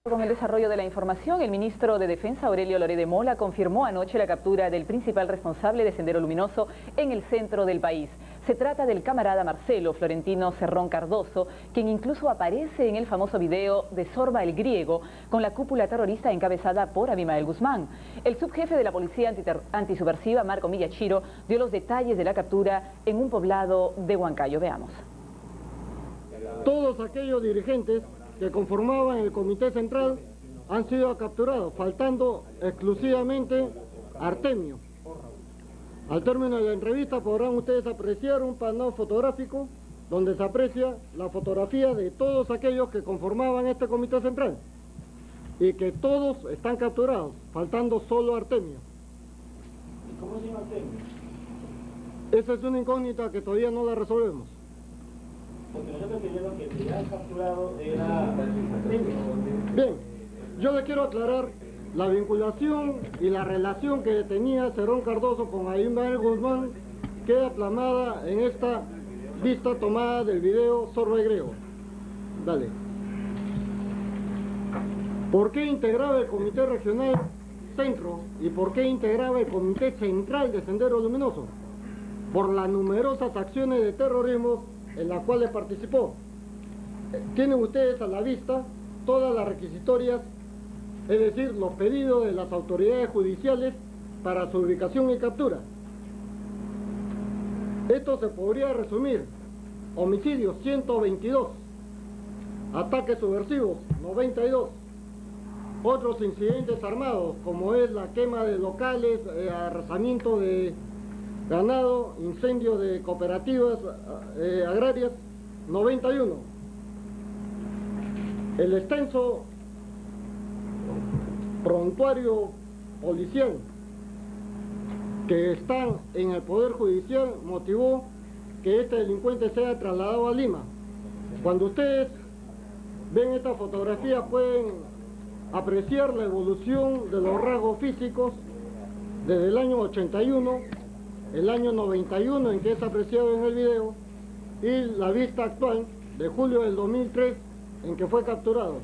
Con el desarrollo de la información, el ministro de Defensa, Aurelio Loré de Mola, confirmó anoche la captura del principal responsable de Sendero Luminoso en el centro del país. Se trata del camarada Marcelo Florentino Cerrón Cardoso, quien incluso aparece en el famoso video de Sorba el Griego, con la cúpula terrorista encabezada por Abimael Guzmán. El subjefe de la policía antisubversiva, Marco Miyachiro, dio los detalles de la captura en un poblado de Huancayo. Veamos. Todos aquellos dirigentes que conformaban el comité central han sido capturados, faltando exclusivamente Artemio. Al término de la entrevista podrán ustedes apreciar un panel fotográfico donde se aprecia la fotografía de todos aquellos que conformaban este comité central y que todos están capturados, faltando solo Artemio. ¿Y cómo se llama Artemio? Esa es una incógnita que todavía no la resolvemos. Porque nosotros creíamos que el que ya capturado era Artemio. Bien, yo le quiero aclarar la vinculación y la relación que tenía Cerrón Cardoso con Abimael Guzmán queda plasmada en esta vista tomada del video Sorba el Griego. Dale. ¿Por qué integraba el Comité Regional Centro y por qué integraba el Comité Central de Sendero Luminoso? Por las numerosas acciones de terrorismo en las cuales participó. Tienen ustedes a la vista todas las requisitorias, es decir, los pedidos de las autoridades judiciales para su ubicación y captura. Esto se podría resumir: homicidios 122, ataques subversivos 92, otros incidentes armados como es la quema de locales, arrasamiento de ganado, incendios de cooperativas agrarias 91. El extenso prontuario policial que están en el Poder Judicial motivó que este delincuente sea trasladado a Lima. Cuando ustedes ven esta fotografía pueden apreciar la evolución de los rasgos físicos desde el año 81, el año 91 en que es apreciado en el video, y la vista actual de julio del 2003 en que fue capturado.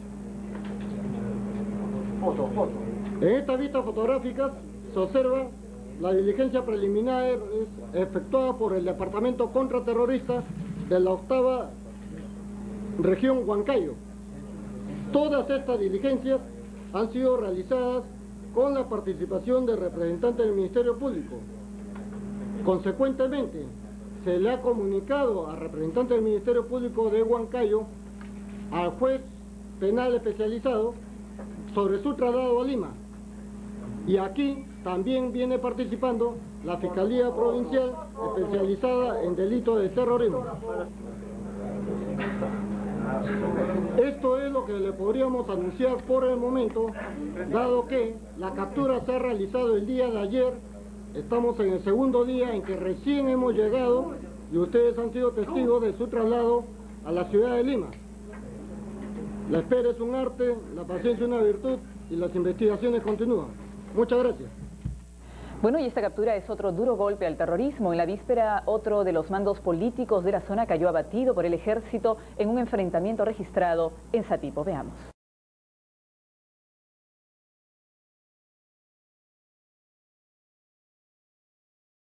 En esta vista fotográfica se observa la diligencia preliminar efectuada por el Departamento Contraterrorista de la 8ª Región Huancayo. Todas estas diligencias han sido realizadas con la participación de representantes del Ministerio Público. Consecuentemente, se le ha comunicado al representante del Ministerio Público de Huancayo, al juez penal especializado, sobre su traslado a Lima. Y aquí también viene participando la Fiscalía Provincial especializada en delitos de terrorismo. Esto es lo que le podríamos anunciar por el momento, dado que la captura se ha realizado el día de ayer. Estamos en el segundo día en que recién hemos llegado y ustedes han sido testigos de su traslado a la ciudad de Lima. La espera es un arte, la paciencia es una virtud y las investigaciones continúan. Muchas gracias. Bueno, y esta captura es otro duro golpe al terrorismo. En la víspera, otro de los mandos políticos de la zona cayó abatido por el ejército en un enfrentamiento registrado en Satipo. Veamos.